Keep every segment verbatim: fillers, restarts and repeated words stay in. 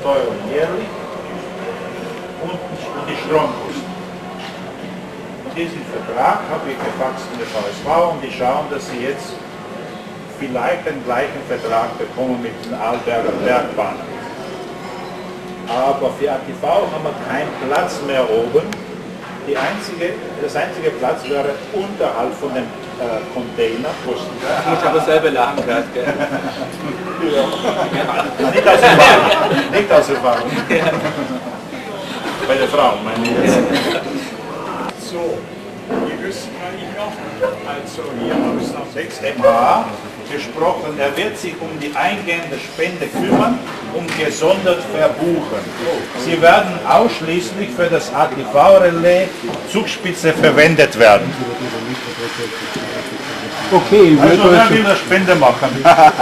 Euro jährlich und die Stromkosten. Und diesen Vertrag habe ich gefaxt in der V S V und die schauen, dass sie jetzt vielleicht den gleichen Vertrag bekommen mit den Arlberger Bergbahnen. Aber für A T V haben wir keinen Platz mehr oben. Die einzige, das einzige Platz wäre unterhalb von dem äh, Containerposten. Du musst aber selber lachen gehört, gell? Ja. Nicht aus Erfahrung. Nicht aus Erfahrung. Bei der Frau, meine ich jetzt. So, die Österreicher, also hier aus sechs M H gesprochen, er wird sich um die eingehende Spende kümmern und gesondert verbuchen. Sie werden ausschließlich für das A T V-Relais Zugspitze verwendet werden. Okay, ich Also würde wer also, will eine Spende machen?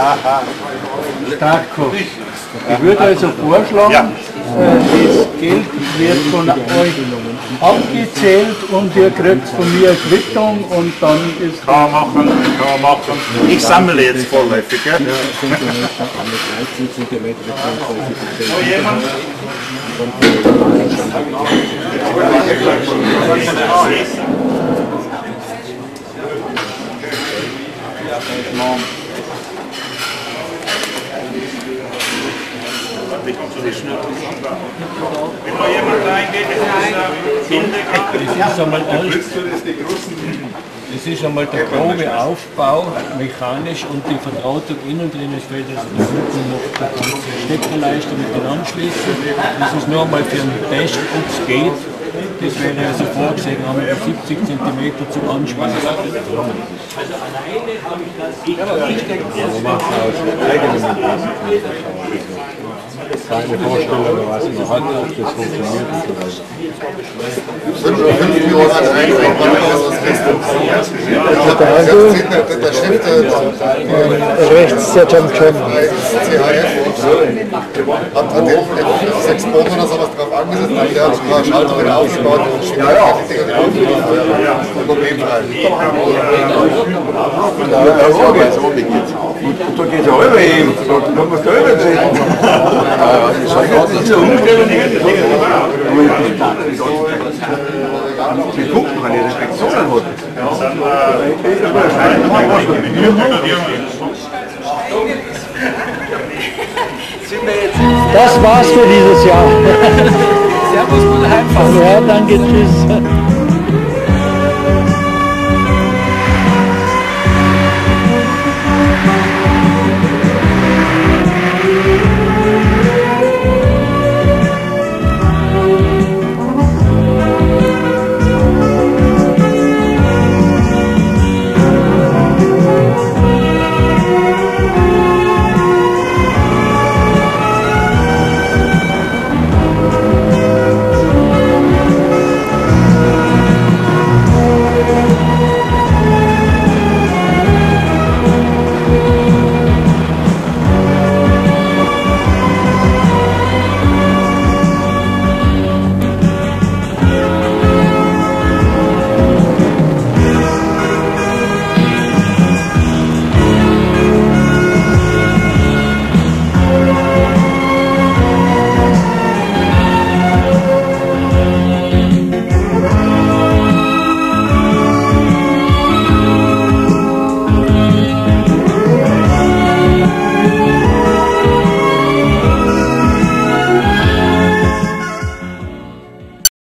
Starko. Ich würde also vorschlagen, Ja. äh, das Geld wird von euch abgezählt und ihr kriegt von mir eine Quittung und dann ist Kann man machen, kann man machen. Ich sammle jetzt vorläufig. Gell? So, jemand? Ich komme zu den Schnitten. Will noch jemand reingehen? Das ist einmal alles. Das ist einmal der grobe Aufbau, mechanisch und die Verdrahtung innen drin ist, weil das da unten noch der ganze Steckerleiste mit den Anschlüssen. Das ist nur einmal für einen Test, ob es geht. Das wäre also vorgesehen, haben wir siebzig Zentimeter zum Anschweißen. Also alleine habe ich das nicht keine Vorstellung, was man hat, ob das funktioniert und so weiter. fünf Millionen rein, der Chef der Rechts der Champion. C H F hat den sechs Boden oder sowas drauf angesetzt, der hat ein paar Schaltungen aufgebaut und schickt problemfrei. Da geht es auch über ihm, da muss man über sehen. Das ist ja Umstellung. Wir gucken, wenn ihr Restriktionen hat. Das war's für dieses Jahr. Servus, gute Heimfahrt. Ja, danke, tschüss.